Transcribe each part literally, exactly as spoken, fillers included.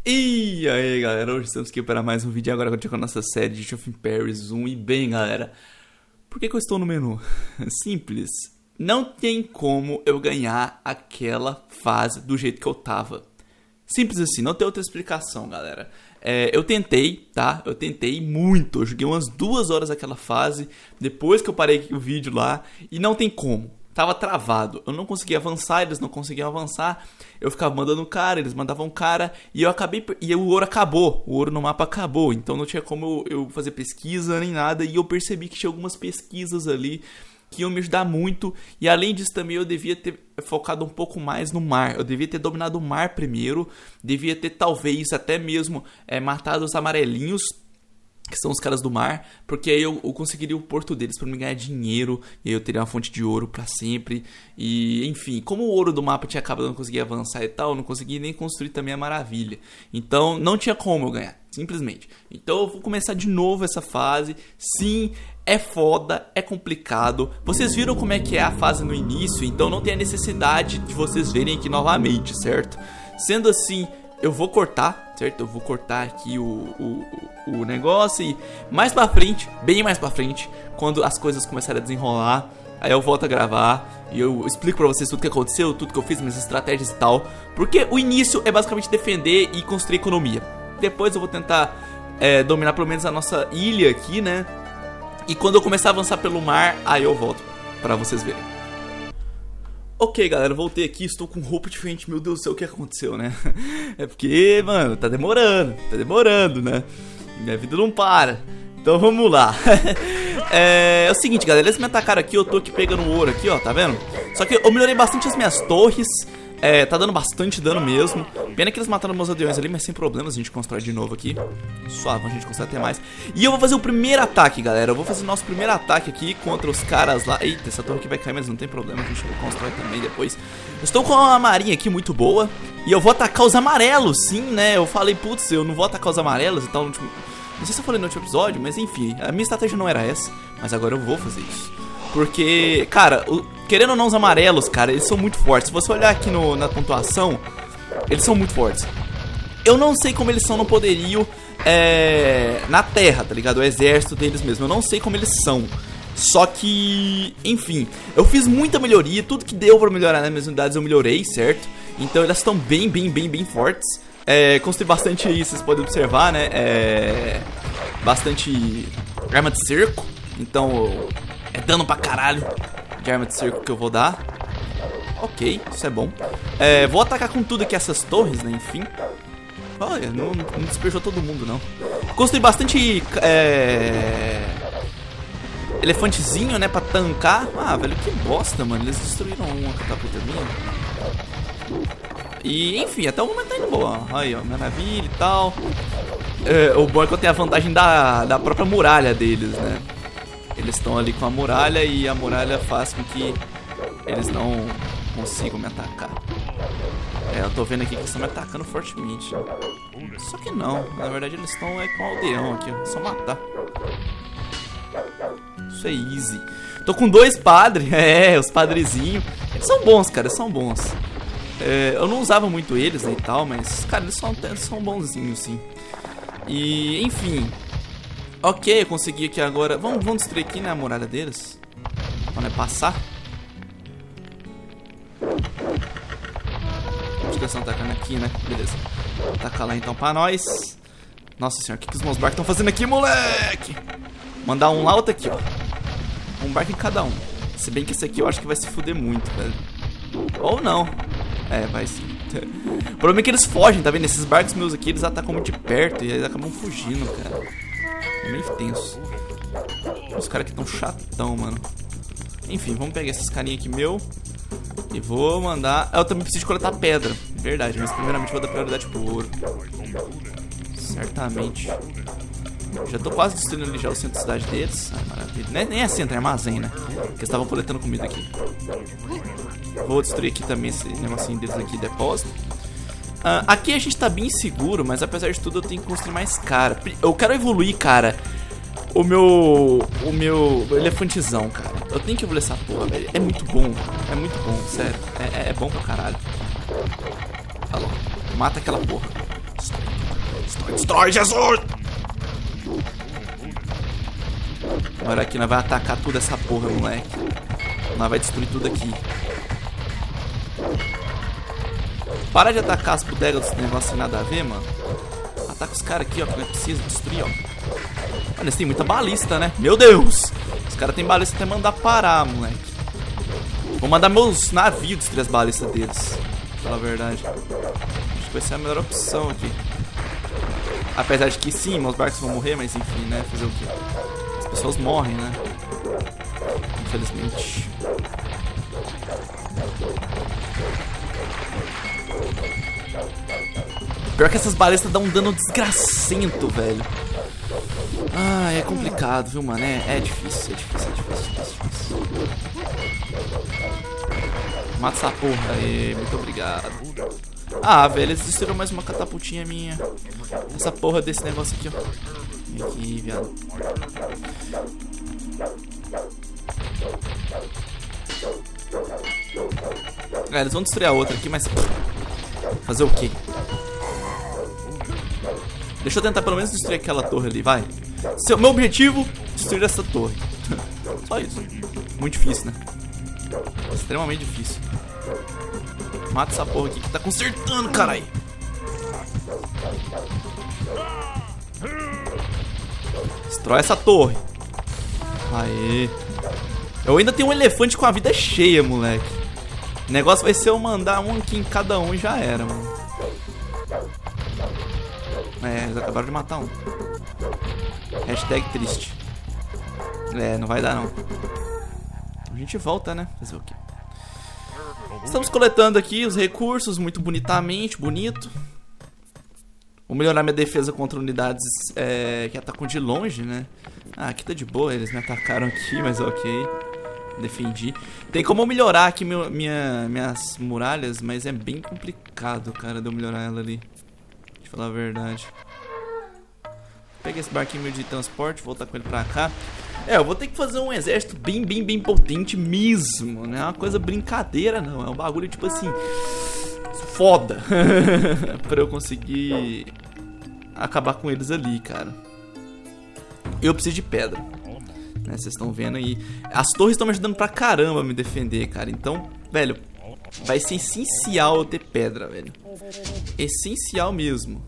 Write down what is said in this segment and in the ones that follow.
E aí galera, hoje estamos aqui para mais um vídeo. Agora com a nossa série de Age of Empires um. E bem galera, por que, que eu estou no menu? Simples, não tem como eu ganhar aquela fase do jeito que eu tava. Simples assim, não tem outra explicação galera. é, Eu tentei, tá? Eu tentei muito, eu joguei umas duas horas aquela fase depois que eu parei o vídeo lá. E não tem como, tava travado, eu não conseguia avançar, eles não conseguiam avançar. Eu ficava mandando cara, eles mandavam cara. E eu acabei, e o ouro acabou, o ouro no mapa acabou. Então não tinha como eu, eu fazer pesquisa nem nada. E eu percebi que tinha algumas pesquisas ali que iam me ajudar muito. E além disso também eu devia ter focado um pouco mais no mar. Eu devia ter dominado o mar primeiro. Devia ter talvez até mesmo é, matado os amarelinhos, que são os caras do mar, porque aí eu, eu conseguiria o porto deles para me ganhar dinheiro, e aí eu teria uma fonte de ouro para sempre. E enfim, como o ouro do mapa tinha acabado, eu não conseguia avançar e tal, eu não conseguia nem construir também a maravilha. Então não tinha como eu ganhar, simplesmente. Então eu vou começar de novo essa fase. Sim, é foda, é complicado. Vocês viram como é que é a fase no início, então não tem a necessidade de vocês verem aqui novamente, certo? Sendo assim, eu vou cortar, certo? Eu vou cortar aqui o, o, o negócio e mais pra frente, bem mais pra frente, quando as coisas começarem a desenrolar, aí eu volto a gravar e eu explico pra vocês tudo que aconteceu, tudo que eu fiz, minhas estratégias e tal. Porque o início é basicamente defender e construir economia. Depois eu vou tentar é, dominar pelo menos a nossa ilha aqui, né? E quando eu começar a avançar pelo mar, aí eu volto pra vocês verem. Ok, galera, voltei aqui, estou com roupa diferente, meu Deus do céu, o que aconteceu, né? É porque, mano, tá demorando, tá demorando, né? Minha vida não para. Então vamos lá. é, é o seguinte, galera, eles me atacaram aqui, eu tô aqui pegando ouro aqui, ó, tá vendo? Só que eu melhorei bastante as minhas torres. É, tá dando bastante dano mesmo. Pena que eles mataram meus aldeões ali, mas sem problemas, a gente constrói de novo aqui. Suave, a gente constrói até mais. E eu vou fazer o primeiro ataque, galera. Eu vou fazer o nosso primeiro ataque aqui contra os caras lá. Eita, essa torre aqui vai cair, mas não tem problema, a gente constrói também depois. Eu estou com uma marinha aqui muito boa. E eu vou atacar os amarelos, sim, né? Eu falei, putz, eu não vou atacar os amarelos e tal. No último... Não sei se eu falei no último episódio, mas enfim, a minha estratégia não era essa. Mas agora eu vou fazer isso. Porque, cara, o, querendo ou não, os amarelos, cara, eles são muito fortes. Se você olhar aqui no, na pontuação, eles são muito fortes. Eu não sei como eles são no poderio é, na terra, tá ligado? O exército deles mesmo, eu não sei como eles são. Só que, enfim, eu fiz muita melhoria. Tudo que deu pra melhorar nas minhas unidades eu melhorei, certo? Então elas estão bem, bem, bem, bem fortes. é, Construí bastante aí, vocês podem observar, né? É, bastante arma de cerco. Então... é dano pra caralho de arma de cerco que eu vou dar. Ok, isso é bom. é, Vou atacar com tudo aqui essas torres, né, enfim. Olha, não, não despejou todo mundo, não. Construí bastante é... elefantezinho, né, pra tancar. Ah, velho, que bosta, mano. Eles destruíram uma catapulta minha. E, enfim, até o momento tá indo boa. Aí, ó, maravilha e tal. é, O bom é que eu tenho a vantagem da, da própria muralha deles, né. Eles estão ali com a muralha e a muralha faz com que eles não consigam me atacar. É, eu tô vendo aqui que eles estão me atacando fortemente. Só que não, na verdade eles estão é, com o aldeão aqui, ó. É só matar. Isso é easy. Tô com dois padres, é, os padrezinhos. Eles são bons, cara, eles são bons. É, eu não usava muito eles, né, e tal, mas, cara, eles são, eles são bonzinhos, sim. E, enfim... ok, eu consegui aqui agora. Vamos, vamos destruir aqui, né, a muralha deles. Quando é passar. Acho que eles estão atacando aqui, né? Beleza. Vou atacar lá então pra nós. Nossa senhora, o que, que os meus barcos estão fazendo aqui, moleque? Mandar um lá, outro aqui, ó. Um barco em cada um. Se bem que esse aqui eu acho que vai se fuder muito, velho. Ou não. É, vai sim. O problema é que eles fogem, tá vendo? Esses barcos meus aqui, eles atacam muito de perto e eles acabam fugindo, cara. É meio tenso. Os caras aqui tão chatão, mano. Enfim, vamos pegar esses carinha aqui meu e vou mandar... Eu também preciso de coletar pedra. Verdade, mas primeiramente vou dar prioridade pro ouro. Certamente. Já tô quase destruindo ali já o centro da cidade deles. Ah, maravilha. Nem, nem é centro, é armazém, né? Porque eles estavam coletando comida aqui. Vou destruir aqui também esse negocinho deles aqui, depósito. Uh, aqui a gente tá bem seguro, mas apesar de tudo eu tenho que construir mais cara. Eu quero evoluir, cara, o meu... O meu elefantezão, cara. Eu tenho que evoluir essa porra, velho. É muito bom, é muito bom, sério. É, é, é bom pra caralho. Falou. Mata aquela porra. Destrói, Jesus! Agora aqui nós vamos atacar tudo essa porra, moleque. Nós vai destruir tudo aqui. Para de atacar as bodegas desse negócio sem nada a ver, mano. Ataca os caras aqui, ó, que não precisa destruir, ó. Olha, eles têm muita balista, né? Meu Deus! Os caras têm balista até mandar parar, moleque. Vou mandar meus navios destruir as balistas deles. Pra falar a verdade. Acho que vai ser a melhor opção aqui. Apesar de que sim, meus barcos vão morrer, mas enfim, né? Fazer o quê? As pessoas morrem, né? Infelizmente. Pior que essas balistas dão um dano desgracento, velho. Ah, é complicado, viu, mano? É, é difícil, é difícil, é difícil, é difícil. Mata essa porra aí, muito obrigado. Ah, velho, eles destruíram mais uma catapultinha minha. Essa porra desse negócio aqui, ó. Vem aqui, viado. É, eles vão destruir a outra aqui, mas... fazer o quê? Deixa eu tentar pelo menos destruir aquela torre ali, vai. Seu, meu objetivo, destruir essa torre. Só isso. Muito difícil, né? Extremamente difícil. Mata essa porra aqui que tá consertando, caralho. Destrói essa torre. Aê. Eu ainda tenho um elefante com a vida cheia, moleque. O negócio vai ser eu mandar um aqui em cada um e já era, mano. É, eles acabaram de matar um. Hashtag triste. É, não vai dar não. A gente volta, né? Fazer o quê? Estamos coletando aqui os recursos muito bonitamente, bonito. Vou melhorar minha defesa contra unidades é, que atacam de longe, né? Ah, aqui tá de boa, eles me atacaram aqui, mas ok. Defendi. Tem como eu melhorar aqui meu, minha, minhas muralhas, mas é bem complicado, cara, de eu melhorar ela ali. Deixa eu falar a verdade. Pega esse barquinho meu de transporte, voltar com ele pra cá. É, eu vou ter que fazer um exército bem, bem, bem potente mesmo. Não é uma coisa brincadeira, não. É um bagulho tipo assim... foda. Pra eu conseguir acabar com eles ali, cara. Eu preciso de pedra. Né, vocês estão vendo aí. As torres estão me ajudando pra caramba a me defender, cara. Então, velho, vai ser essencial eu ter pedra, velho. Essencial mesmo.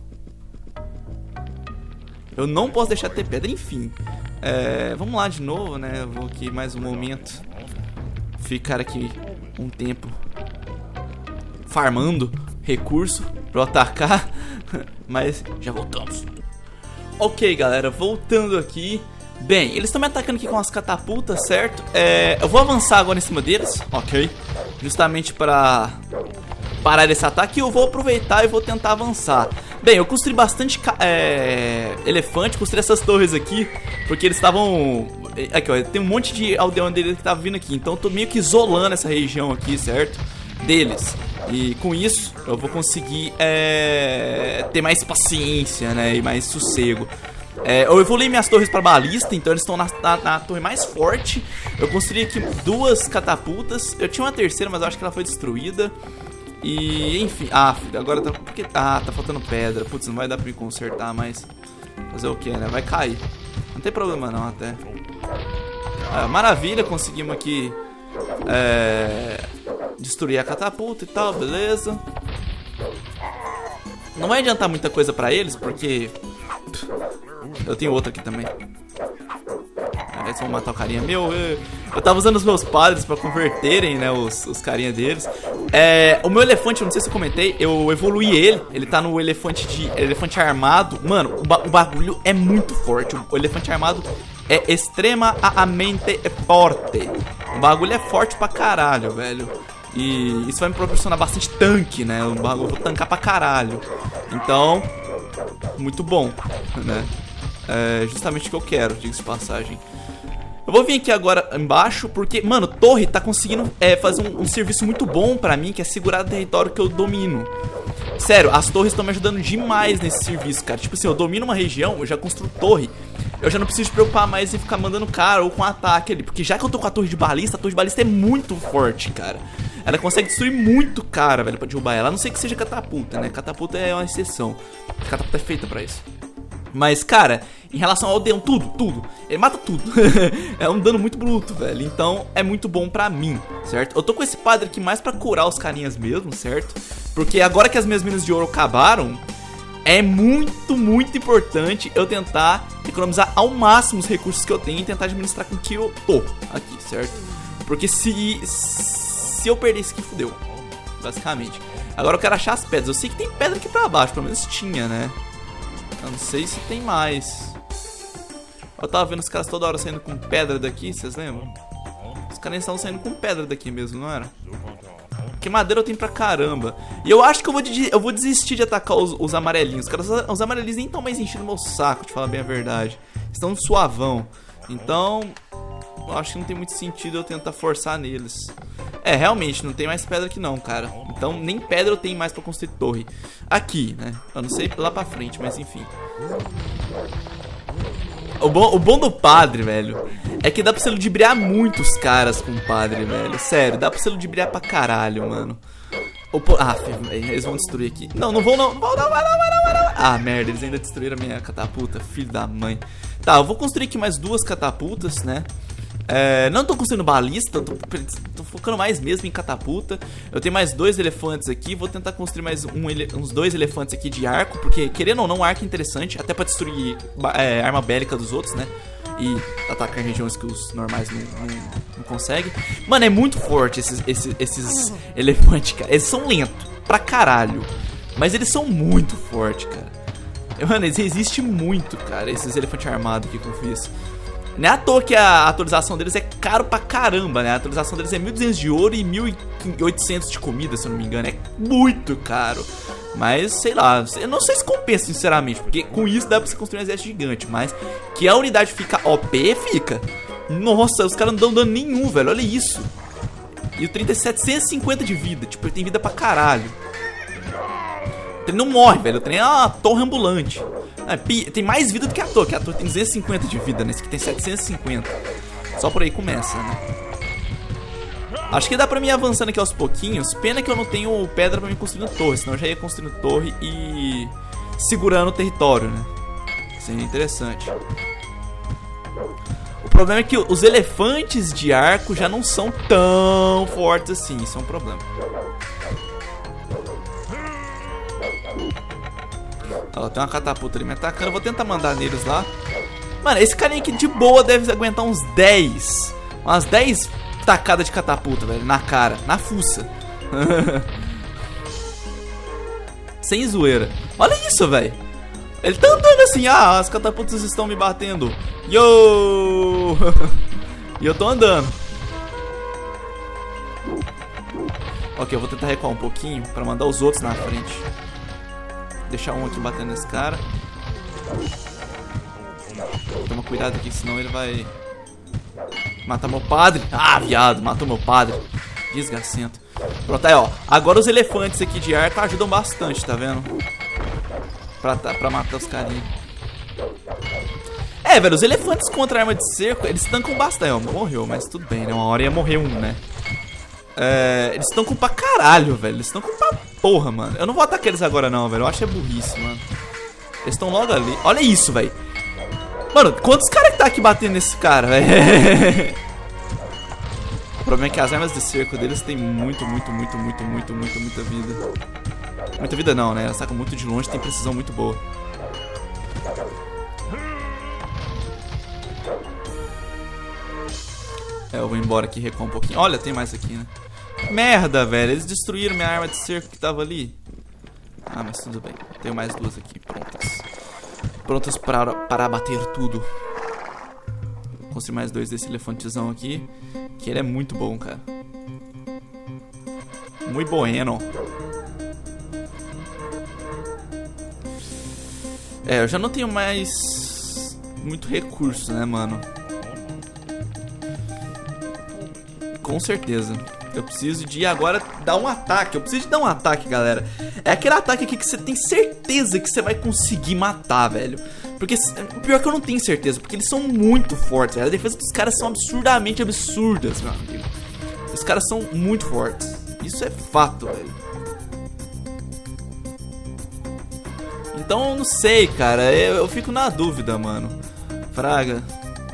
Eu não posso deixar de ter pedra, enfim. É, vamos lá de novo, né? Eu vou aqui mais um momento. Ficar aqui um tempo farmando recurso pra eu atacar. Mas já voltamos. Ok, galera, voltando aqui. Bem, eles estão me atacando aqui com as catapultas, certo? É, eu vou avançar agora em cima deles, ok? Justamente para parar esse ataque. Eu vou aproveitar e vou tentar avançar. Bem, eu construí bastante é, elefante, construí essas torres aqui, porque eles estavam... Aqui, ó, tem um monte de aldeão deles que tava vindo aqui, então eu tô meio que isolando essa região aqui, certo? Deles. E com isso, eu vou conseguir é, ter mais paciência, né, e mais sossego. É, eu evoluí minhas torres para balista, então eles estão na, na, na torre mais forte. Eu construí aqui duas catapultas. Eu tinha uma terceira, mas eu acho que ela foi destruída. E, enfim, ah, agora tá... Porque, ah, tá faltando pedra. Putz, não vai dar pra me consertar, mas... Fazer o que, né? Vai cair. Não tem problema não, até. Ah, maravilha, conseguimos aqui... É... destruir a catapulta e tal, beleza. Não vai adiantar muita coisa pra eles, porque... eu tenho outra aqui também. Eles vão matar o carinha meu. Eu, eu tava usando os meus padres pra converterem, né, os, os carinha deles. É, o meu elefante, eu não sei se eu comentei, eu evoluí ele. Ele tá no elefante de elefante armado. Mano, o, ba o bagulho é muito forte. O, o elefante armado é extremamente forte. O bagulho é forte pra caralho, velho. E isso vai me proporcionar bastante tanque, né? O bagulho eu vou tancar pra caralho. Então, muito bom, né? É justamente o que eu quero, diga-se de passagem. Eu vou vir aqui agora embaixo porque, mano, torre tá conseguindo é, fazer um, um serviço muito bom pra mim, que é segurar o território que eu domino. Sério, as torres estão me ajudando demais nesse serviço, cara. Tipo assim, eu domino uma região, eu já construo torre. Eu já não preciso me preocupar mais em ficar mandando cara ou com ataque ali. Porque já que eu tô com a torre de balista, a torre de balista é muito forte, cara. ela consegue destruir muito cara, velho, pra derrubar ela. A não ser que seja catapulta, né? Catapulta é uma exceção. Catapulta é feita pra isso. Mas, cara, em relação ao Aldeão, tudo, tudo. Ele mata tudo. É um dano muito bruto, velho. Então, é muito bom pra mim, certo? Eu tô com esse padre aqui mais pra curar os carinhas mesmo, certo? Porque agora que as minhas minas de ouro acabaram, é muito, muito importante eu tentar economizar ao máximo os recursos que eu tenho e tentar administrar com que eu tô aqui, certo? Porque se, se eu perder isso aqui, fudeu, basicamente. Agora eu quero achar as pedras. Eu sei que tem pedra aqui pra baixo, pelo menos tinha, né? Eu não sei se tem mais. Eu tava vendo os caras toda hora saindo com pedra daqui, vocês lembram? Os caras estavam saindo com pedra daqui mesmo, não era? Porque madeira eu tenho pra caramba. E eu acho que eu vou, de, eu vou desistir de atacar os, os amarelinhos. Os, caras, os amarelinhos nem estão mais enchendo meu saco, de falar bem a verdade. Estão suavão. Então, eu acho que não tem muito sentido eu tentar forçar neles. É, realmente, não tem mais pedra aqui não, cara. Então, nem pedra eu tenho mais pra construir torre. Aqui, né? Eu não sei lá pra frente, mas enfim. O bom, o bom do padre, velho, é que dá pra você ludibriar muitos caras com o padre, velho. Sério, dá pra você ludibriar pra caralho, mano. O po... Ah, eles vão destruir aqui. Não, não vão não. Não vão não, vai não, vai não, vai não. Ah, merda, eles ainda destruíram a minha catapulta. Filho da mãe. Tá, eu vou construir aqui mais duas catapultas, né? É, não tô construindo balista, tô, tô focando mais mesmo em catapulta. Eu tenho mais dois elefantes aqui. Vou tentar construir mais um, ele, uns dois elefantes aqui de arco, porque querendo ou não, um arco é interessante, até pra destruir é, arma bélica dos outros, né? E atacar regiões que os normais não, não, não conseguem. Mano, é muito forte esses, esses, esses elefantes, cara. Eles são lentos pra caralho, mas eles são muito fortes, cara. Mano, eles resistem muito, cara, esses elefantes armados aqui que eu fiz. Não é à toa que a atualização deles é caro pra caramba, né? A atualização deles é mil e duzentos de ouro e mil e oitocentos de comida, se eu não me engano. É muito caro. Mas, sei lá, eu não sei se compensa, sinceramente. Porque com isso dá pra você construir um exército gigante. Mas que a unidade fica O P, fica. Nossa, os caras não dão dano nenhum, velho. Olha isso. E o trem tem setecentos e cinquenta de vida. Tipo, ele tem vida pra caralho. O trem não morre, velho. O trem é uma torre ambulante. É, tem mais vida do que a torre, que a torre tem duzentos e cinquenta de vida, né? Esse aqui tem setecentos e cinquenta. Só por aí começa, né? Acho que dá pra mim ir avançando aqui aos pouquinhos. Pena que eu não tenho pedra pra mim construindo torre, senão eu já ia construindo torre e segurando o território, né? Seria interessante. O problema é que os elefantes de arco já não são tão fortes assim. Isso é um problema. Ó, tem uma catapulta ali me atacando. Eu vou tentar mandar neles lá. Mano, esse carinha aqui de boa deve aguentar uns dez. Umas dez tacadas de catapulta, velho. Na cara, na fuça. Sem zoeira. Olha isso, velho. Ele tá andando assim. Ah, as catapultas estão me batendo. Yo! E eu tô andando. Ok, eu vou tentar recuar um pouquinho pra mandar os outros na frente. Deixar um aqui batendo nesse cara. Toma cuidado aqui, senão ele vai matar meu padre. Ah, viado, matou meu padre. Desgracento. Pronto, aí ó. Agora os elefantes aqui de arco ajudam bastante, tá vendo? Pra, pra matar os carinhos. É, velho, os elefantes contra a arma de cerco, eles tancam bastante. Ó, morreu, mas tudo bem, né? Uma hora ia morrer um, né? É, eles estão com pra caralho, velho. Eles estão com pra porra, mano. Eu não vou atacar eles agora não, velho. Eu acho que é burrice, mano. Eles estão logo ali. Olha isso, velho. Mano, quantos caras que tá aqui batendo nesse cara, velho? O problema é que as armas de cerco deles tem muito, muito, muito, muito, muito, muito, muita vida. Muita vida não, né? Elas atacam muito de longe, tem precisão muito boa. É, eu vou embora aqui, recuar um pouquinho. Olha, tem mais aqui, né? Merda, velho. Eles destruíram minha arma de cerco que tava ali. Ah, mas tudo bem. Tenho mais duas aqui, prontas. Prontas para, para bater tudo. Vou construir mais dois desse elefantezão aqui. Que ele é muito bom, cara. Muito bueno. É, eu já não tenho mais muito recurso, né, mano? Com certeza. Eu preciso de agora dar um ataque. Eu preciso de dar um ataque, galera. É aquele ataque aqui que você tem certeza que você vai conseguir matar, velho. Porque, pior que eu não tenho certeza, porque eles são muito fortes, velho. A defesa dos caras são absurdamente absurdas, meu amigo. Os caras são muito fortes. Isso é fato, velho. Então, eu não sei, cara. Eu, eu fico na dúvida, mano. Fraga.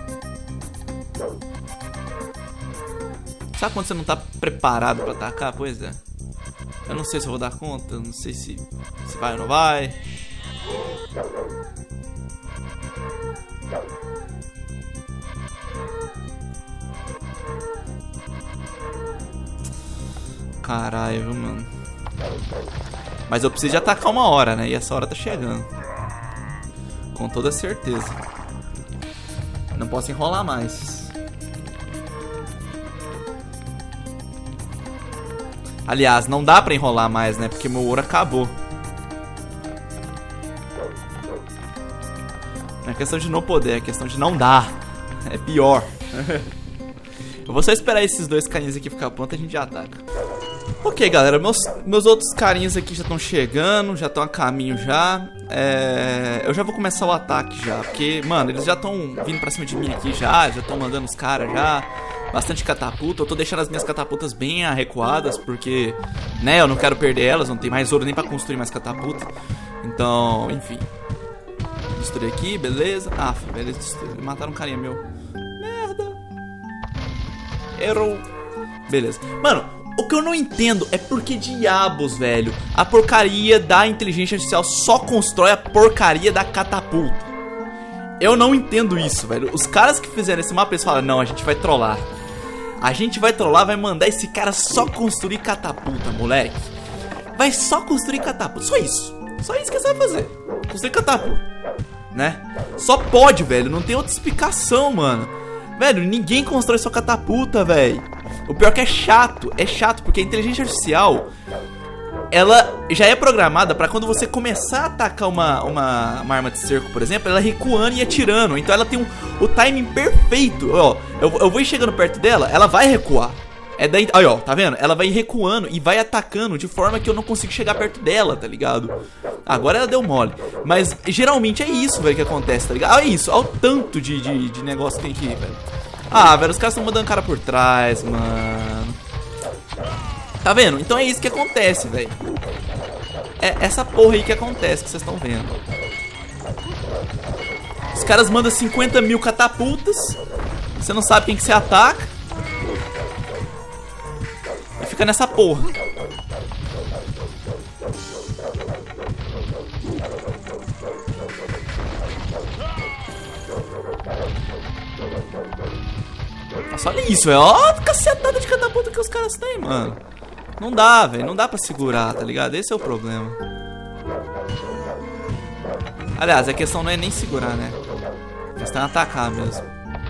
Sabe quando você não tá preparado pra atacar? Pois é. Eu não sei se eu vou dar conta. Não sei se, se vai ou não vai. Caralho, viu, mano? Mas eu preciso de atacar uma hora, né? E essa hora tá chegando. Com toda certeza. Não posso enrolar mais. Aliás, não dá pra enrolar mais, né? Porque meu ouro acabou. Não é questão de não poder, é questão de não dar. É pior. Eu vou só esperar esses dois carinhas aqui ficar pronto e a gente já ataca. Ok, galera, meus, meus outros carinhas aqui já estão chegando, já estão a caminho já. É, eu já vou começar o ataque já, porque, mano, eles já estão vindo pra cima de mim aqui já, já estão mandando os caras já. Bastante catapulta, eu tô deixando as minhas catapultas bem recuadas, porque, né, eu não quero perder elas, não tem mais ouro nem pra construir mais catapulta. Então, enfim. Destruir aqui, beleza. Ah, beleza, destruir. Mataram um carinha meu. Merda. Errou. Beleza. Mano, o que eu não entendo é por que diabos, velho, a porcaria da inteligência artificial só constrói a porcaria da catapulta. Eu não entendo isso, velho. Os caras que fizeram esse mapa, eles falam, não, a gente vai trollar. A gente vai trollar, vai mandar esse cara só construir catapulta, moleque. Vai só construir catapulta, só isso. Só isso que você vai fazer. Construir catapulta, né? Só pode, velho, não tem outra explicação, mano. Velho, ninguém constrói só catapulta, velho. O pior que é chato, é chato, porque a inteligência artificial, ela já é programada pra quando você começar a atacar uma, uma, uma arma de cerco, por exemplo, ela recuando e atirando. Então ela tem um, o timing perfeito. Ó, eu, eu vou ir chegando perto dela, ela vai recuar. É daí, aí, ó, tá vendo? Ela vai recuando e vai atacando de forma que eu não consigo chegar perto dela, tá ligado? Agora ela deu mole. Mas geralmente é isso, velho, que acontece, tá ligado? Olha isso, olha o tanto de, de, de negócio que tem aqui, velho. Ah, velho, os caras estão mandando cara por trás, mano. Tá vendo? Então é isso que acontece, velho. É essa porra aí que acontece, que vocês estão vendo. Os caras mandam cinquenta mil catapultas. Você não sabe quem que você ataca. E fica nessa porra. Nossa, olha isso, velho. Ó a cacetada de catapulta que os caras têm, mano. Não dá, velho. Não dá pra segurar, tá ligado? Esse é o problema. Aliás, a questão não é nem segurar, né? A questão é atacar mesmo.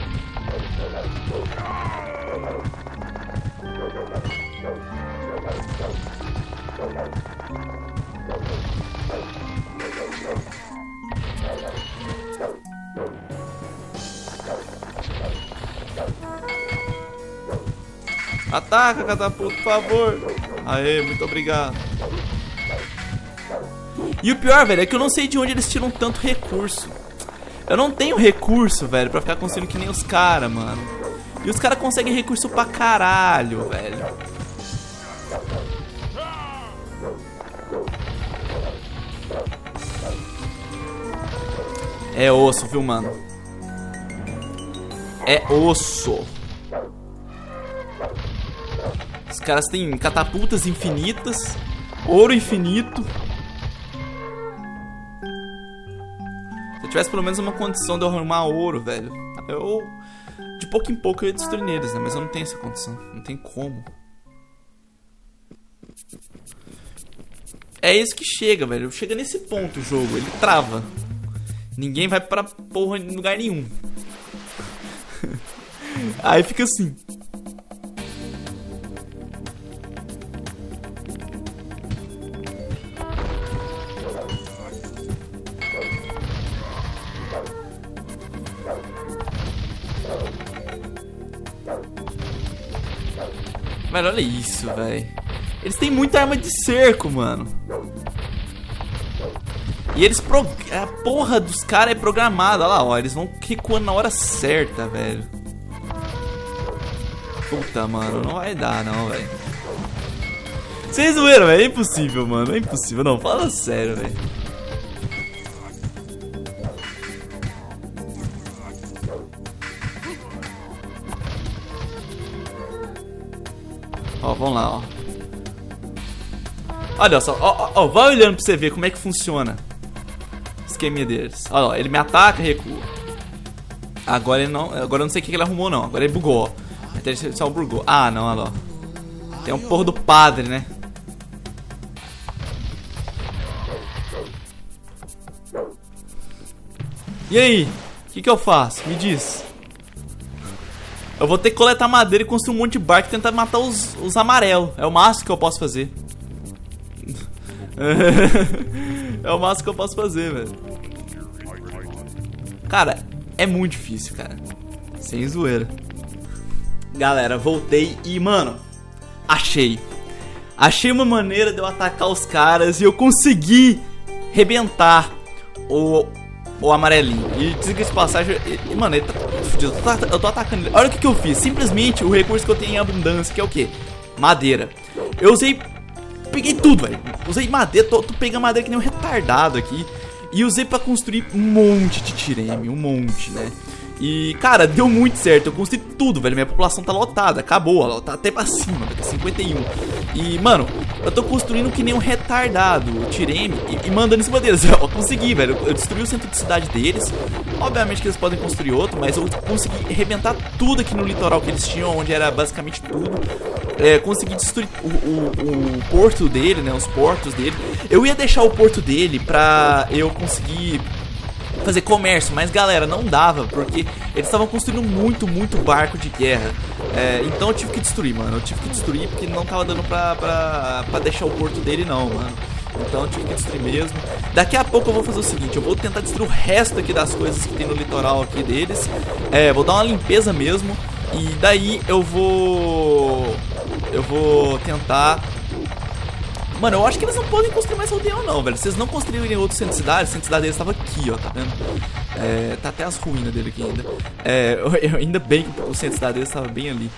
Ataca, catapulta, por favor. Aê, muito obrigado. E o pior, velho, é que eu não sei de onde eles tiram tanto recurso. Eu não tenho recurso, velho, pra ficar construindo que nem os caras, mano. E os caras conseguem recurso pra caralho, velho. É osso, viu, mano? É osso. Os caras têm catapultas infinitas, ouro infinito. Se eu tivesse pelo menos uma condição de eu arrumar ouro, velho, eu, de pouco em pouco, eu ia destruir neles, né? Mas eu não tenho essa condição, não tem como. É isso que chega, velho. Chega nesse ponto o jogo, ele trava. Ninguém vai pra porra em lugar nenhum. Aí fica assim. Velho, olha isso, velho. Eles têm muita arma de cerco, mano. E eles... Pro... A porra dos caras é programada. Olha lá, ó. Eles vão recuando na hora certa, velho. Puta, mano. Não vai dar, não, velho. Sem zoeira, velho. É impossível, mano. É impossível. Não, fala sério, velho. Ó, vamos lá, ó. Olha só, ó, ó, vai olhando pra você ver como é que funciona o esqueminha deles. Olha lá, ele me ataca, recua. Agora ele não. Agora eu não sei o que ele arrumou, não. Agora ele bugou, ó. A inteligência artificial bugou. Ah, não, olha lá. Tem um porra do padre, né? E aí? O que que eu faço? Me diz. Eu vou ter que coletar madeira e construir um monte de barco e tentar matar os, os amarelos. É o máximo que eu posso fazer. É o máximo que eu posso fazer, velho. Cara, é muito difícil, cara. Sem zoeira. Galera, voltei e, mano, achei. Achei uma maneira de eu atacar os caras e eu consegui rebentar o, o amarelinho. E diga de passagem, e, mano, ele tá fudido. Eu tô, eu tô atacando ele. Olha o que, que eu fiz. Simplesmente o recurso que eu tenho em abundância, que é o quê? Madeira. Eu usei... Peguei tudo, velho. Usei madeira, tô, tô pegando madeira que nem um retardado aqui. E usei pra construir um monte de tireme, um monte, né? E, cara, deu muito certo. Eu construí tudo, velho. Minha população tá lotada, acabou, ela tá até pra cima, tá cinquenta e um. E, mano, eu tô construindo que nem um retardado o tireme e, e mandando em cima deles. Eu consegui, velho. Eu destruí o centro de cidade deles. Obviamente que eles podem construir outro, mas eu consegui arrebentar tudo aqui no litoral que eles tinham, onde era basicamente tudo. É, consegui destruir o, o, o porto dele, né? Os portos dele. Eu ia deixar o porto dele pra eu conseguir fazer comércio, mas galera, não dava, porque eles estavam construindo muito, muito barco de guerra. É, então eu tive que destruir, mano. Eu tive que destruir porque não tava dando pra, pra, pra deixar o porto dele, não, mano. Então eu tive que destruir mesmo. Daqui a pouco eu vou fazer o seguinte, eu vou tentar destruir o resto aqui das coisas que tem no litoral aqui deles. É, vou dar uma limpeza mesmo. E daí eu vou... Eu vou tentar... Mano, eu acho que eles não podem construir mais aldeão não, velho. Se eles não construírem outro centro de cidade, o centro de cidade deles estava aqui, ó, tá vendo? É, tá até as ruínas dele aqui ainda. É, eu, ainda bem que o centro de cidade deles estava bem ali.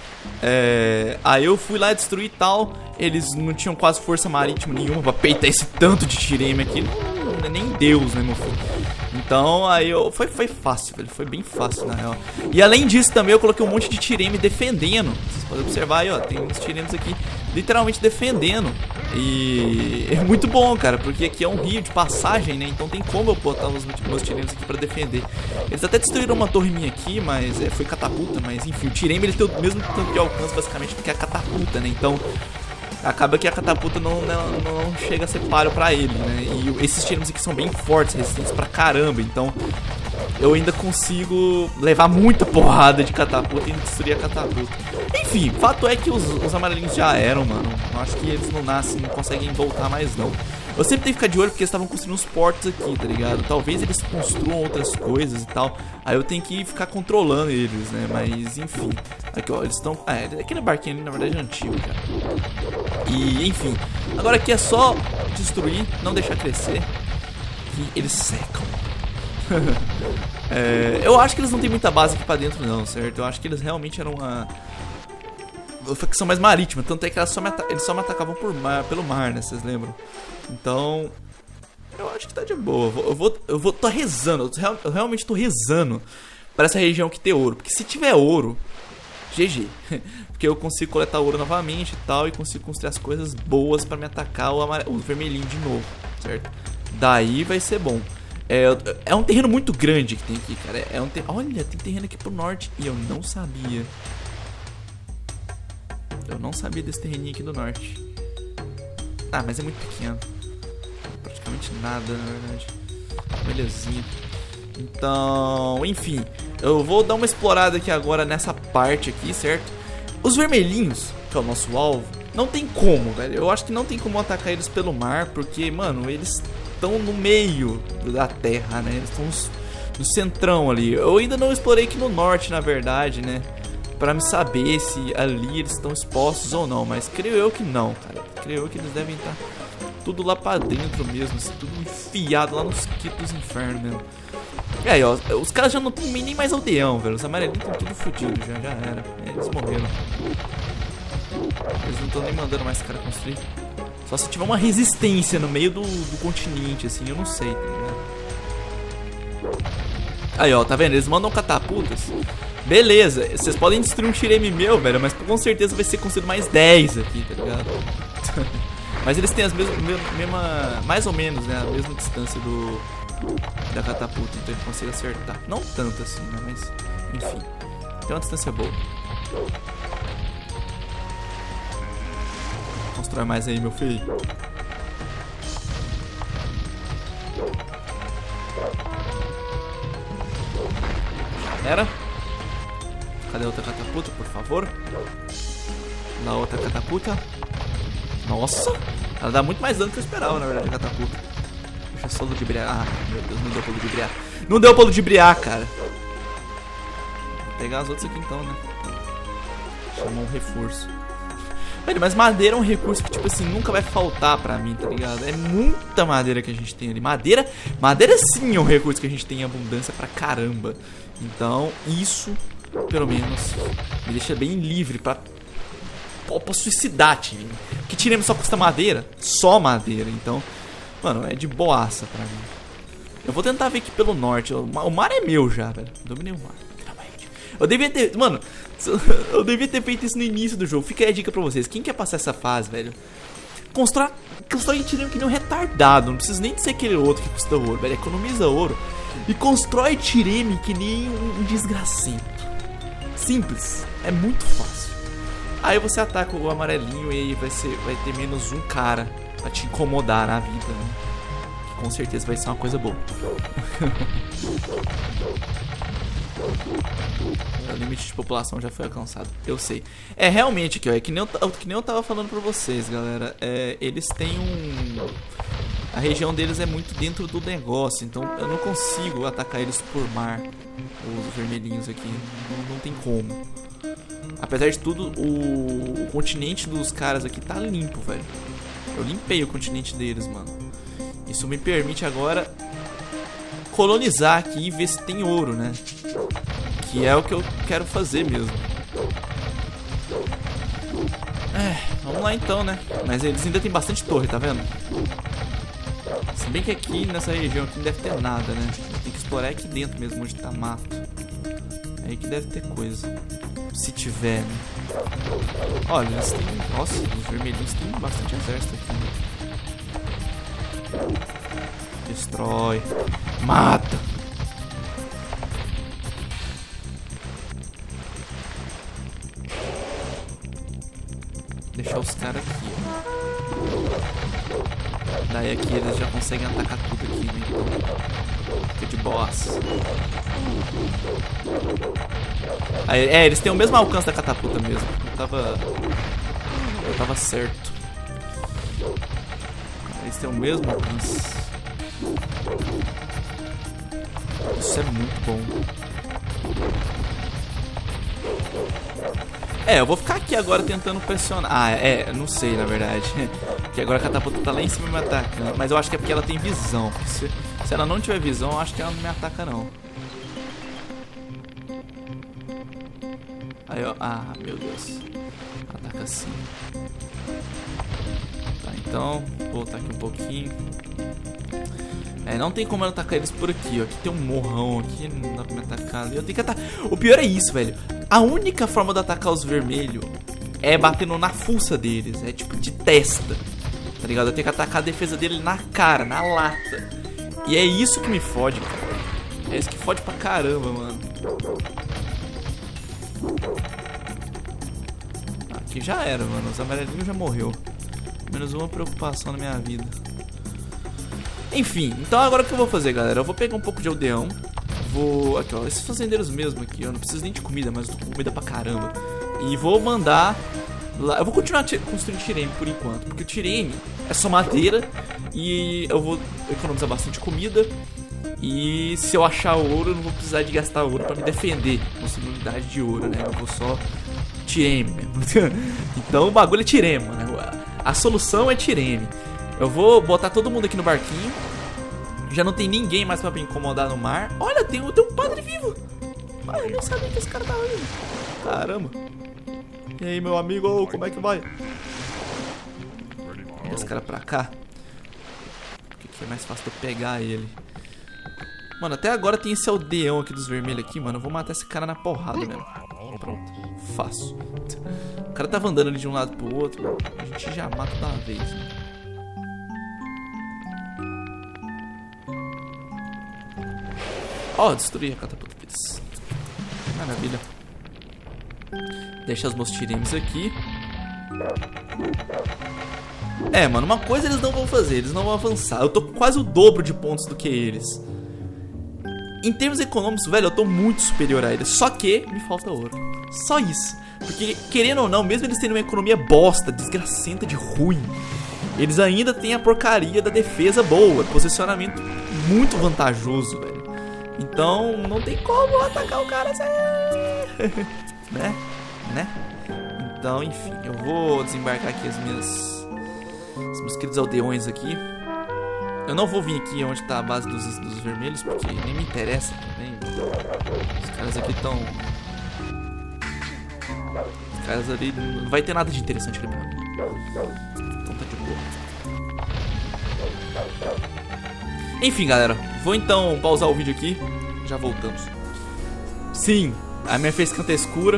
É, aí eu fui lá destruir e tal. Eles não tinham quase força marítima nenhuma pra peitar esse tanto de tireme aqui. Não, não, nem Deus, né, meu filho? Então, aí eu... Foi, foi fácil, velho. Foi bem fácil, na real. E além disso, também eu coloquei um monte de tireme defendendo. Vocês podem observar aí, ó. Tem uns tiremes aqui literalmente defendendo. E é muito bom, cara, porque aqui é um rio de passagem, né? Então tem como eu botar os meus tiremes aqui pra defender. Eles até destruíram uma torre minha aqui, mas é, foi catapulta. Mas enfim, o tireme ele tem o mesmo tanto de alcance, basicamente, do que a catapulta, né? Então... acaba que a catapulta não, não, não chega a ser páreo pra ele, né? E esses tiros aqui são bem fortes, resistentes pra caramba. Então eu ainda consigo levar muita porrada de catapulta e destruir a catapulta. Enfim, fato é que os, os amarelinhos já eram, mano. Eu acho que eles não nascem, não conseguem voltar mais não. Eu sempre tenho que ficar de olho porque eles estavam construindo uns portos aqui, tá ligado? Talvez eles construam outras coisas e tal. Aí eu tenho que ficar controlando eles, né? Mas enfim. Aqui, ó, eles estão... Ah, aquele barquinho ali na verdade é antigo, cara. E enfim. Agora aqui é só destruir, não deixar crescer. E eles secam. É, eu acho que eles não tem muita base aqui pra dentro não, certo? Eu acho que eles realmente eram uma... uma facção mais marítima. Tanto é que elas só me eles só me atacavam por mar, pelo mar, né? Vocês lembram? Então... eu acho que tá de boa. Eu vou... Eu, vou, eu vou tô rezando. Eu, real, eu realmente tô rezando pra essa região que ter ouro. Porque se tiver ouro... G G. Porque eu consigo coletar ouro novamente e tal. E consigo construir as coisas boas pra me atacar o, amare... o vermelhinho de novo, certo? Daí vai ser bom. É, é um terreno muito grande que tem aqui, cara. É um ter... Olha, tem terreno aqui pro norte. E eu não sabia. Eu não sabia desse terreninho aqui do norte. Ah, mas é muito pequeno. Praticamente nada, na verdade. Belezinha. Então, enfim. Eu vou dar uma explorada aqui agora nessa parte aqui, certo? Os vermelhinhos, que é o nosso alvo, não tem como, velho. Eu acho que não tem como atacar eles pelo mar, porque, mano, eles estão no meio da terra, né? Eles estão no centrão ali. Eu ainda não explorei aqui no norte, na verdade, né? Pra me saber se ali eles estão expostos ou não. Mas creio eu que não, cara. Creio eu que eles devem estar tudo lá pra dentro mesmo, assim, tudo enfiado lá nos quitos dos infernos mesmo. E aí, ó, os caras já não tem nem mais aldeão, velho. Os amarelinhos estão tudo fodidos, já, já era. Eles morreram. Eles não estão nem mandando mais cara construir. Só se tiver uma resistência no meio do, do continente, assim, eu não sei, tá ligado? Aí, ó, tá vendo? Eles mandam catapultas. Beleza, vocês podem destruir um Tireme meu, velho, mas com certeza vai ser construído mais dez aqui, tá ligado? Mas eles têm as mesmas, mesma, mais ou menos, né, a mesma distância do da catapulta, então ele consegue acertar. Não tanto assim, né, mas enfim, tem uma distância boa. Constrói mais aí, meu filho. Era? Cadê a outra catapulta, por favor? Na outra catapulta. Nossa! Ela dá muito mais dano do que eu esperava, na verdade, a catapulta. Deixa só ludibriar. Ah, meu Deus, não deu pra ludibriar. Não deu pra ludibriar, cara. Vou pegar as outras aqui então, né? Chamar um reforço. Velho, mas madeira é um recurso que, tipo assim, nunca vai faltar pra mim, tá ligado? É muita madeira que a gente tem ali. Madeira, madeira sim é um recurso que a gente tem em abundância pra caramba. Então, isso, pelo menos, me deixa bem livre pra, pra suicidar, time. Porque Tireme só custa madeira, só madeira. Então, mano, é de boaça pra mim. Eu vou tentar ver aqui pelo norte. O mar é meu já, velho. Dominei o mar. Eu devia ter... Mano, eu devia ter feito isso no início do jogo. Fica aí a dica pra vocês. Quem quer passar essa fase, velho? Constrói, constrói Tireme que nem um retardado. Não precisa nem de ser aquele outro que custa ouro, velho. Economiza ouro. E constrói Tireme que nem um desgracento. Simples. É muito fácil. Aí você ataca o amarelinho e aí vai, ser, vai ter menos um cara pra te incomodar na vida, né? Que com certeza vai ser uma coisa boa. O limite de população já foi alcançado, eu sei. É, realmente aqui, ó, é que nem eu, que nem eu tava falando pra vocês, galera. É, eles têm um... A região deles é muito dentro do negócio, então eu não consigo atacar eles por mar. Os vermelhinhos aqui, não, não tem como. Apesar de tudo, o, o continente dos caras aqui tá limpo, velho. Eu limpei o continente deles, mano. Isso me permite agora colonizar aqui e ver se tem ouro, né? Que é o que eu quero fazer mesmo. É, vamos lá então, né? Mas eles ainda tem bastante torre, tá vendo? Se bem que aqui, nessa região aqui, não deve ter nada, né? Tem que explorar aqui dentro mesmo, onde tá mato. É aí que deve ter coisa. Se tiver, né? Olha, eles têm... Nossa, os vermelhinhos têm bastante exército aqui, né? Destrói. Mata! Deixar os caras aqui, ó. Daí aqui eles já conseguem atacar tudo aqui, né? Então, fica de boss. Aí, é, eles têm o mesmo alcance da catapulta mesmo. Eu tava... Eu tava certo. Eles têm o mesmo alcance. Isso é muito bom. É, eu vou ficar aqui agora tentando pressionar. Ah, é, não sei na verdade. Porque agora a catapulta tá lá em cima me atacando. Mas eu acho que é porque ela tem visão. Se, se ela não tiver visão, eu acho que ela não me ataca não. Aí, ó. Ah, meu Deus. Ataca assim. Tá, então, vou voltar aqui um pouquinho. É, não tem como eu atacar eles por aqui, ó. Aqui tem um morrão aqui, não dá pra me atacar ali. Eu tenho que atacar. O pior é isso, velho. A única forma de atacar os vermelhos é batendo na fuça deles. É tipo de testa. Tá ligado? Eu tenho que atacar a defesa dele na cara, na lata. E é isso que me fode, cara. É isso que fode pra caramba, mano. Aqui já era, mano. Os amarelinhos já morreu. Menos uma preocupação na minha vida. Enfim, então agora o que eu vou fazer, galera? Eu vou pegar um pouco de aldeão. Vou... Aqui, ó. Esses fazendeiros mesmo aqui, eu não preciso nem de comida, mas eu tô com comida pra caramba. E vou mandar... Lá. Eu vou continuar construindo Tireme por enquanto, porque o Tireme é só madeira e eu vou economizar bastante comida. E se eu achar ouro, eu não vou precisar de gastar ouro pra me defender. Possibilidade de ouro, né? Eu vou só Tireme mesmo. Então o bagulho é Tireme, né? A solução é Tireme. Eu vou botar todo mundo aqui no barquinho. Já não tem ninguém mais pra me incomodar no mar. Olha, tem, tem um padre vivo. Ah, eu nem sabia que esse cara tava vivo. Caramba. E aí, meu amigo, como é que vai? Vou esse cara pra cá. Porque aqui é mais fácil de eu pegar ele. Mano, até agora tem esse aldeão aqui dos vermelhos aqui, mano. Eu vou matar esse cara na porrada mesmo. Pronto, fácil. O cara tava andando ali de um lado pro outro, mano. A gente já mata de uma vez, né? Ó, oh, destruí a catapulta deles. Maravilha. Deixa as mostirimes aqui. É, mano, uma coisa eles não vão fazer, eles não vão avançar. Eu tô com quase o dobro de pontos do que eles. Em termos econômicos, velho, eu tô muito superior a eles. Só que me falta ouro. Só isso. Porque, querendo ou não, mesmo eles tendo uma economia bosta, desgracenta de ruim, eles ainda têm a porcaria da defesa boa, posicionamento muito vantajoso, velho. Então, não tem como atacar o cara sem... né? Né? Então, enfim, eu vou desembarcar aqui as minhas... os meus queridos aldeões aqui. Eu não vou vir aqui onde tá a base dos, dos vermelhos, porque nem me interessa também. Os caras aqui estão... Os caras ali... Não vai ter nada de interessante ali pra mim. Então tá de boa. Enfim, galera. Vou então pausar o vídeo aqui. Já voltamos. Sim, a minha face canta escura.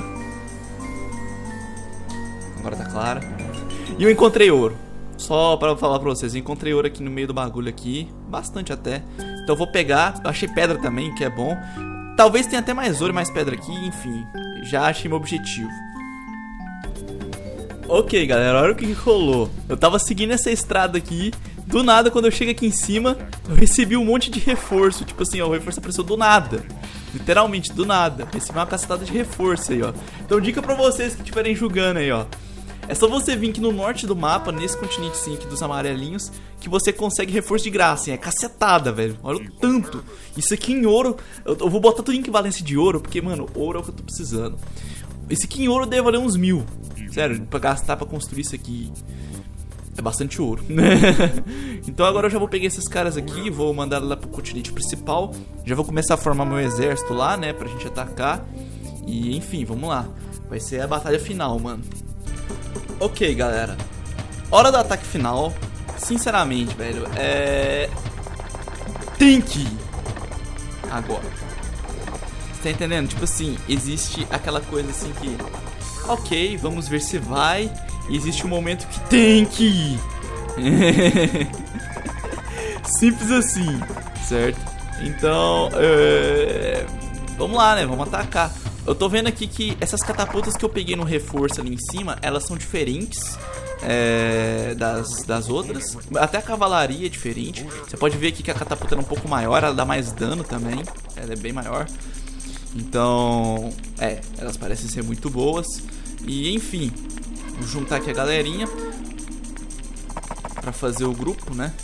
Agora tá clara. E eu encontrei ouro. Só pra falar pra vocês, eu encontrei ouro aqui no meio do bagulho aqui. Bastante até. Então eu vou pegar. Eu achei pedra também, que é bom. Talvez tenha até mais ouro e mais pedra aqui. Enfim, já achei meu objetivo. Ok, galera, olha o que, que rolou. Eu tava seguindo essa estrada aqui. Do nada, quando eu chego aqui em cima, eu recebi um monte de reforço. Tipo assim, ó, o reforço apareceu do nada. Literalmente, do nada. Recebi uma cacetada de reforço aí, ó. Então dica pra vocês que estiverem julgando aí, ó. É só você vir aqui no norte do mapa, nesse continente sim aqui dos amarelinhos, que você consegue reforço de graça, hein? É cacetada, velho. Olha o tanto. Isso aqui em ouro, eu, eu vou botar tudo em equivalência de ouro, porque, mano, ouro é o que eu tô precisando. Esse aqui em ouro deve valer uns mil. Sério, pra gastar pra construir isso aqui é bastante ouro. Então agora eu já vou pegar esses caras aqui, vou mandar lá pro continente principal. Já vou começar a formar meu exército lá, né, pra gente atacar. E enfim, vamos lá. Vai ser a batalha final, mano. Ok, galera. Hora do ataque final. Sinceramente, velho, é... tem que ir agora. Você tá entendendo? Tipo assim, existe aquela coisa assim que... ok, vamos ver se vai. E existe um momento que tem que ir. Simples assim, certo? Então, é... vamos lá, né? Vamos atacar. Eu tô vendo aqui que essas catapultas que eu peguei no reforço ali em cima, elas são diferentes é, das, das outras. Até a cavalaria é diferente. Você pode ver aqui que a catapulta é um pouco maior, ela dá mais dano também. Ela é bem maior. Então, é, elas parecem ser muito boas. E enfim, vou juntar aqui a galerinha pra fazer o grupo, né?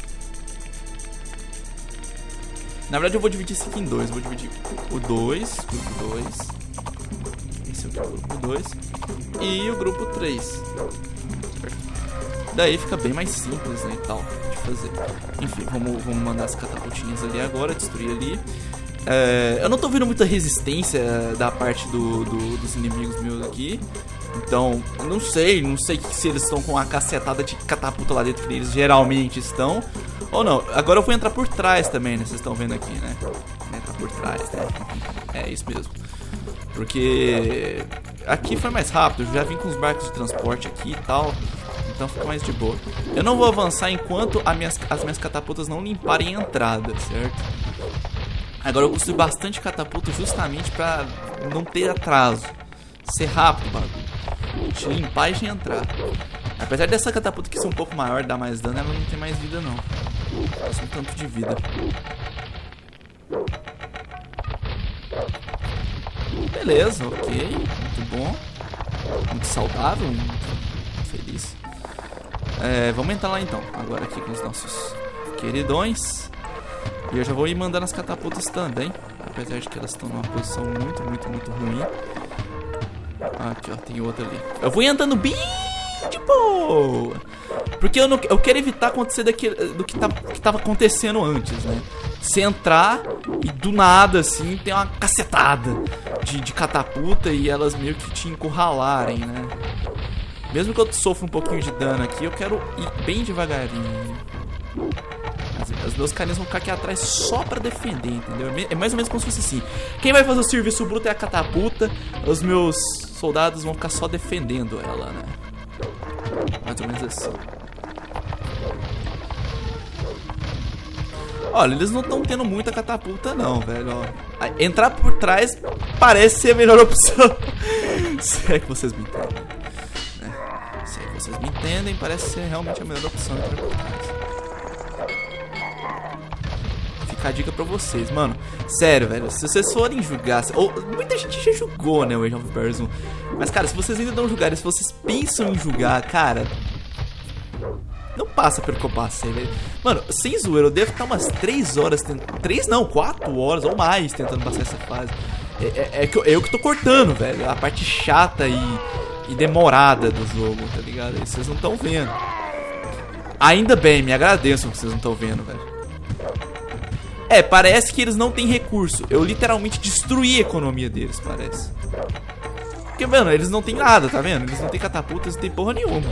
Na verdade eu vou dividir isso aqui em dois. Vou dividir o dois, grupo dois. Esse aqui é o grupo dois. E o grupo três. Certo? Daí fica bem mais simples, né, e tal, de fazer. Enfim, vamos, vamos mandar as catapultinhas ali agora, destruir ali. É, eu não tô vendo muita resistência da parte do, do, dos inimigos meus aqui. Então, não sei, não sei se eles estão com uma cacetada de catapulta lá dentro que eles geralmente estão. Ou não, agora eu vou entrar por trás também, né? Vocês estão vendo aqui, né? Entrar por trás, né? É isso mesmo. Porque aqui foi mais rápido, eu já vim com os barcos de transporte aqui e tal. Então fica mais de boa. Eu não vou avançar enquanto as minhas, as minhas catapultas não limparem a entrada, certo? Agora eu construí bastante catapulta justamente pra não ter atraso. Ser rápido o bagulho. De limpar e de entrar. Apesar dessa catapulta aqui ser um pouco maior, dar mais dano, ela não tem mais vida não. Faz um tanto de vida. Beleza, ok. Muito bom. Muito saudável, muito feliz. É, vamos entrar lá então. Agora aqui com os nossos queridões. E eu já vou ir mandando as catapultas também. Apesar de que elas estão numa posição muito, muito, muito ruim. Aqui, ó, tem outra ali. Eu vou andando bem de boa. Porque eu, não, eu quero evitar acontecer daquele, do que, tá, que tava acontecendo antes, né? Você entrar e do nada, assim, tem uma cacetada de, de catapulta e elas meio que te encurralarem, né? Mesmo que eu sofra um pouquinho de dano aqui, eu quero ir bem devagarinho. Os meus carinhas vão ficar aqui atrás só pra defender, entendeu? É mais ou menos como se fosse assim. Quem vai fazer o serviço bruto é a catapulta. Os meus soldados vão ficar só defendendo ela, né? Mais ou menos assim. Olha, eles não estão tendo muita catapulta não, velho, ó. Entrar por trás parece ser a melhor opção. Se é que vocês me entendem, né? Se é que vocês me entendem, parece ser realmente a melhor opção entrar por trás. Fica a dica pra vocês, mano. Sério, velho, se vocês forem julgar, ou muita gente já julgou, né, o Age of Empires um. Mas, cara, se vocês ainda não julgarem, se vocês pensam em julgar, cara, não passa pelo que eu passei, velho. Mano, sem zoeira, eu devo estar umas três horas tentando. três não, quatro horas ou mais tentando passar essa fase. É, é, é, que eu, é eu que tô cortando, velho. A parte chata e, e demorada do jogo, tá ligado? E vocês não estão vendo. Ainda bem, me agradeçam que vocês não estão vendo, velho. É, parece que eles não têm recurso. Eu literalmente destruí a economia deles, parece. Porque, mano, eles não têm nada, tá vendo? Eles não têm catapultas, não tem porra nenhuma.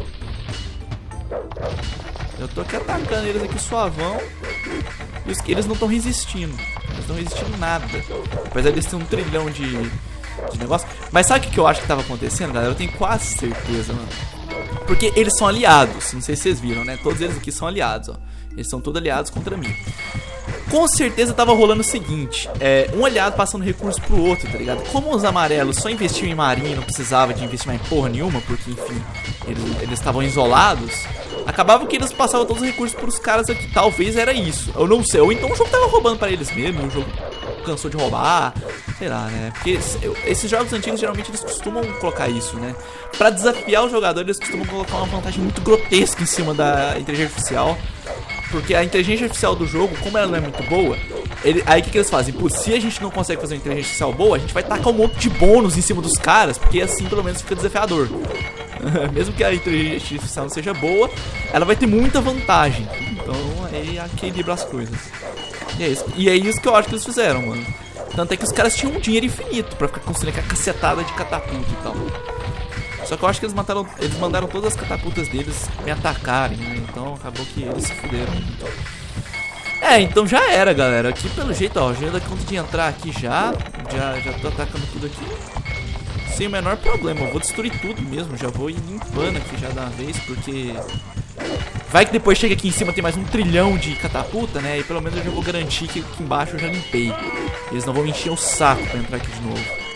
Eu tô aqui atacando eles aqui suavão. E os, eles não estão resistindo. Eles não estão resistindo nada. Apesar de eles terem um trilhão de, de negócio. Mas sabe o que, que eu acho que tava acontecendo, galera? Eu tenho quase certeza, mano. Porque eles são aliados. Não sei se vocês viram, né? Todos eles aqui são aliados, ó. Eles são todos aliados contra mim. Com certeza tava rolando o seguinte, é, um aliado passando recurso pro outro, tá ligado? Como os amarelos só investiam em marinha e não precisava de investir mais em porra nenhuma, porque, enfim, eles estavam isolados, acabava que eles passavam todos os recursos pros caras aqui. Talvez era isso, eu não sei. Ou então o jogo tava roubando pra eles mesmo, o jogo cansou de roubar, sei lá, né? Porque esses jogos antigos, geralmente, eles costumam colocar isso, né? Pra desafiar o jogador, eles costumam colocar uma vantagem muito grotesca em cima da inteligência artificial. Porque a inteligência artificial do jogo, como ela não é muito boa, ele, aí o que, que eles fazem? Pô, se a gente não consegue fazer uma inteligência artificial boa, a gente vai tacar um monte de bônus em cima dos caras, porque assim pelo menos fica desafiador. Mesmo que a inteligência artificial não seja boa, ela vai ter muita vantagem. Então aí equilibra as coisas. E é, isso, e é isso que eu acho que eles fizeram, mano. Tanto é que os caras tinham um dinheiro infinito pra ficar construindo aquela cacetada de catapulta e tal. Só que eu acho que eles mataram, eles mandaram todas as catapultas deles me atacarem, né? Então acabou que eles se fuderam. Então. É, então já era, galera. Aqui pelo jeito, ó, já dá conta de entrar aqui já. Já, já tô atacando tudo aqui. Sem o menor problema. Eu vou destruir tudo mesmo. Já vou ir limpando aqui já da uma vez, porque vai que depois chega aqui em cima tem mais um trilhão de catapulta, né? E pelo menos eu já vou garantir que aqui embaixo eu já limpei. Eles não vão me encher o saco pra entrar aqui de novo.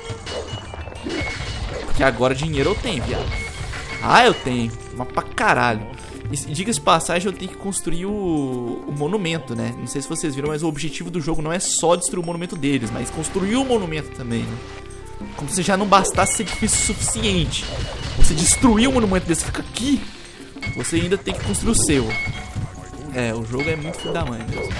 Porque agora dinheiro eu tenho, viado. Ah, eu tenho. Mas pra caralho. E diga-se de passagem, eu tenho que construir o, o monumento, né? Não sei se vocês viram, mas o objetivo do jogo não é só destruir o monumento deles, mas construir o monumento também, né? Como se já não bastasse ser difícil o suficiente. Você destruir o monumento desse fica aqui, você ainda tem que construir o seu. É, o jogo é muito filho da mãe mesmo.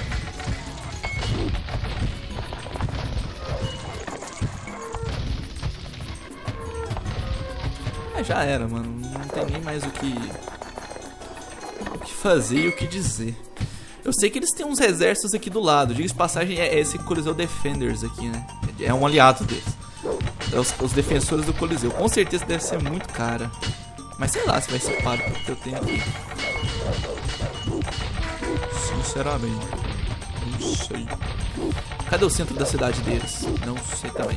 Já era, mano. Não tem nem mais o que o que fazer e o que dizer. Eu sei que eles têm uns exércitos aqui do lado. Diga de passagem, é esse Coliseu Defenders aqui, né? É um aliado deles. É os, os defensores do Coliseu. Com certeza deve ser muito cara. Mas sei lá se vai ser pago pelo que eu tenho aqui. Sinceramente, não sei. Cadê o centro da cidade deles? Não sei também.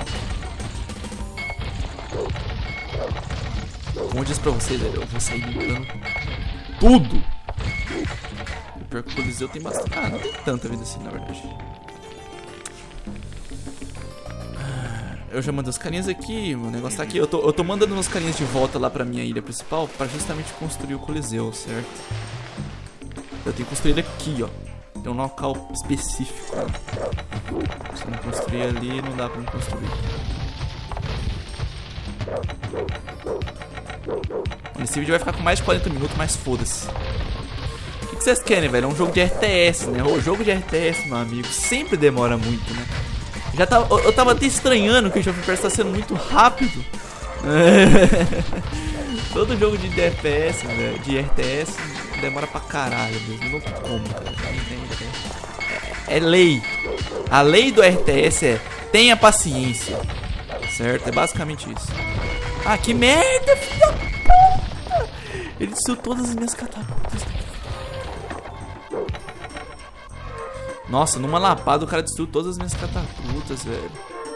Como eu disse pra vocês, velho, eu vou sair limpando tudo. O pior que o Coliseu tem bastante. Ah, não tem tanta vida assim, na verdade. Eu já mando os carinhas aqui, o negócio tá aqui. Eu tô, eu tô mandando meus carinhas de volta lá pra minha ilha principal pra justamente construir o Coliseu, certo? Eu tenho que construir ele aqui, ó. Tem um local específico, né? Se não construir ali, não dá pra me construir. Esse vídeo vai ficar com mais de quarenta minutos, mas foda-se. O que, que vocês querem, velho? É um jogo de R T S, né? O jogo de R T S, meu amigo, sempre demora muito, né? Já tava, eu tava até estranhando que o jogo tá sendo muito rápido. Todo jogo de D F S, velho, de R T S, demora pra caralho mesmo. Não tem como, cara. É, é lei. A lei do R T S é tenha paciência. Certo? É basicamente isso. Ah, que merda, filho da puta! Ele destruiu todas as minhas catapultas. Nossa, numa lapada o cara destruiu todas as minhas catapultas, velho.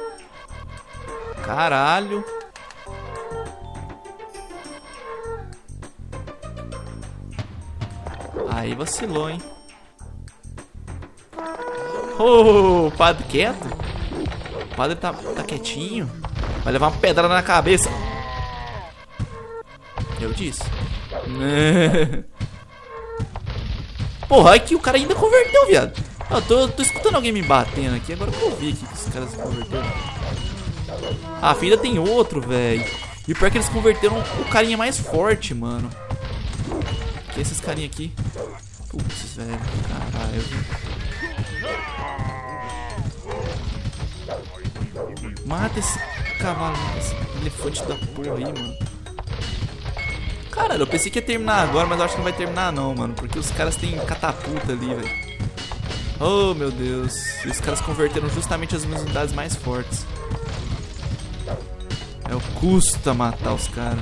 Caralho. Aí vacilou, hein. Oh, o padre quieto? O padre tá, tá quietinho. Vai levar uma pedrada na cabeça. Eu disse. Porra, é que o cara ainda converteu, viado. Eu tô, tô escutando alguém me batendo aqui. Agora que eu vi aqui que os caras se converteram. Ah, ainda tem outro, velho. E pior que eles converteram o carinha mais forte, mano. Que esses carinha aqui. Putz, velho. Caralho. Mata esse cavalo, esse elefante da porra aí, mano. Caralho, eu pensei que ia terminar agora, mas eu acho que não vai terminar não, mano. Porque os caras têm catapulta ali, velho. Oh, meu Deus. E os caras converteram justamente as minhas unidades mais fortes. É o custa matar os caras.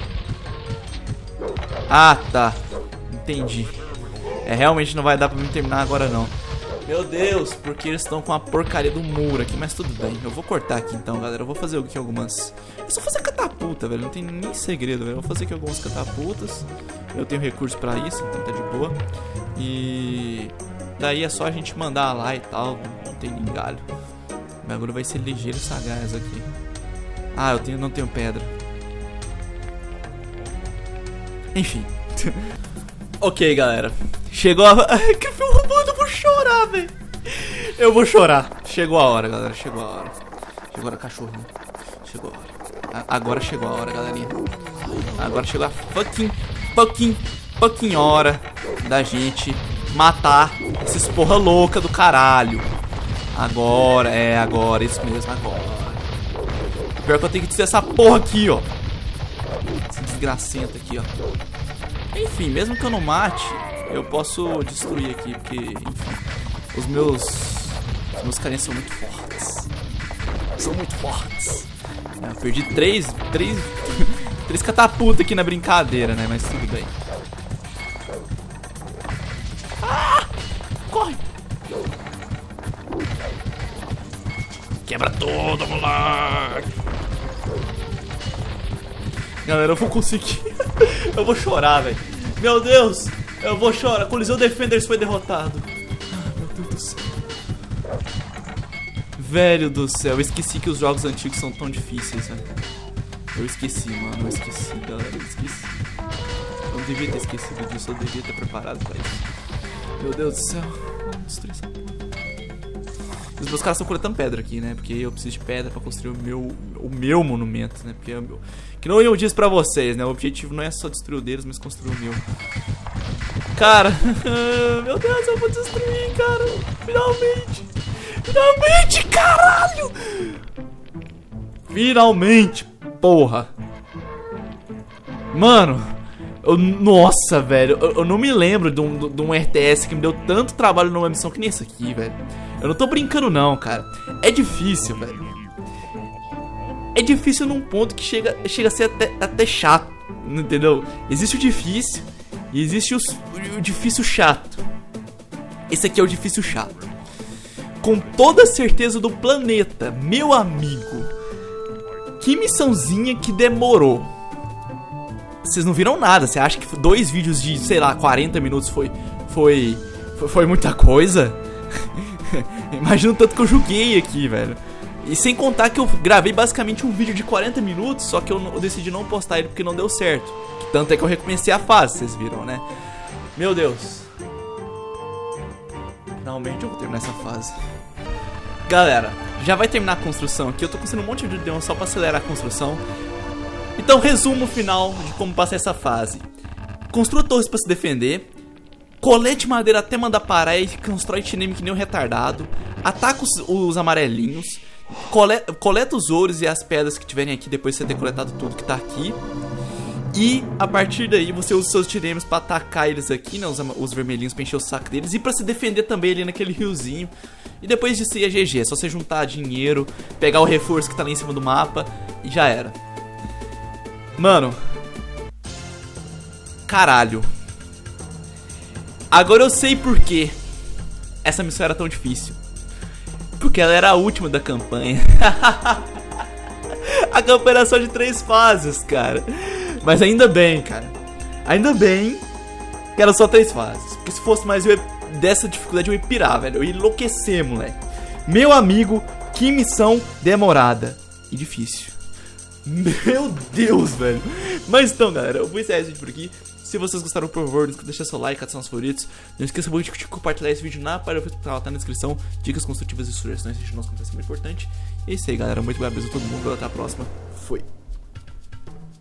Ah, tá. Entendi. É, realmente não vai dar pra mim terminar agora não. Meu Deus, porque eles estão com a porcaria do muro aqui, mas tudo bem. Eu vou cortar aqui então, galera. Eu vou fazer aqui algumas... É só fazer catapulta, velho. Não tem nem segredo, velho. Eu vou fazer aqui algumas catapultas. Eu tenho recurso pra isso, então tá de boa. E... daí é só a gente mandar lá e tal. Não tem nem galho. O bagulho vai ser ligeiro e sagaz aqui. Ah, eu tenho, não tenho pedra. Enfim. Ok, galera. Chegou a... Que filho, mano, eu vou chorar, velho. Eu vou chorar. Chegou a hora, galera. Chegou a hora. Chegou a hora, cachorrinho. Chegou a hora. A agora chegou a hora, galerinha. Agora chegou a fucking, fucking, fucking hora da gente matar esses porra louca do caralho. Agora, é agora. Isso mesmo, agora. Pior que eu tenho que destruir essa porra aqui, ó. Esse desgracento aqui, ó. Enfim, mesmo que eu não mate, eu posso destruir aqui, porque, enfim, os meus, os meus carinhas são muito fortes. São muito fortes. Eu perdi três, três, três catapultas aqui na brincadeira, né? Mas tudo bem. Ah! Corre! Quebra tudo, moleque! Galera, eu vou conseguir. Eu vou chorar, velho. Meu Deus, eu vou chorar. Coliseu Defenders foi derrotado. Ah, meu Deus do céu. Velho do céu, eu esqueci que os jogos antigos são tão difíceis, velho. Eu esqueci, mano, eu esqueci, galera, eu esqueci. Eu não devia ter esquecido disso, eu devia ter preparado pra isso. Meu Deus do céu. Vamos destruir essa porra. Os meus caras estão coletando pedra aqui, né? Porque eu preciso de pedra pra construir o meu, o meu monumento, né? Porque é o meu... Que não eu disse pra vocês, né? O objetivo não é só destruir o deles, mas construir o meu. Cara, meu Deus, eu vou destruir, cara. Finalmente. Finalmente, caralho. Finalmente, porra. Mano, eu, nossa, velho. Eu, eu não me lembro de um, de um R T S que me deu tanto trabalho numa missão que nem essa aqui, velho. Eu não tô brincando não, cara. É difícil, velho. É difícil num ponto que chega, chega a ser até, até chato, entendeu? Existe o difícil e existe o, o difícil chato. Esse aqui é o difícil chato. Com toda a certeza do planeta, meu amigo. Que missãozinha que demorou. Vocês não viram nada. Você acha que dois vídeos de, sei lá, quarenta minutos foi, foi, foi, foi muita coisa? Imagina o tanto que eu joguei aqui, velho. E sem contar que eu gravei basicamente um vídeo de quarenta minutos, só que eu, eu decidi não postar ele porque não deu certo. Tanto é que eu recomecei a fase, vocês viram, né? Meu Deus. Finalmente eu vou terminar essa fase. Galera, já vai terminar a construção aqui. Eu tô construindo um monte de deus só pra acelerar a construção. Então, resumo final de como passar essa fase. Construa torres pra se defender. Colete madeira até mandar parar e constrói chineme que nem um retardado. Ataca os, os amarelinhos. Coleta, coleta os ouros e as pedras que tiverem aqui depois de você ter coletado tudo que tá aqui. E a partir daí você usa os seus tiremes pra atacar eles aqui, né? Os, os vermelhinhos pra encher o saco deles. E pra se defender também ali naquele riozinho. E depois disso aí é G G. É só você juntar dinheiro, pegar o reforço que tá lá em cima do mapa e já era. Mano, caralho. Agora eu sei por que essa missão era tão difícil. Porque ela era a última da campanha. A campanha era só de três fases, cara. Mas ainda bem, cara. Ainda bem que era só três fases. Porque se fosse mais eu ia, dessa dificuldade eu ia pirar, velho. Eu ia enlouquecer, moleque. Meu amigo, que missão demorada e difícil. Meu Deus, velho. Mas então, galera, eu vou encerrar esse vídeo por aqui. Se vocês gostaram, por favor, deixa seu like, adicionar os favoritos. Não esqueça muito de compartilhar esse vídeo na página do canal, tá na descrição. Dicas construtivas e sugestões, deixa o nosso conteúdo muito importante. E é isso aí, galera. Muito obrigado a todo mundo. Até a próxima. Fui.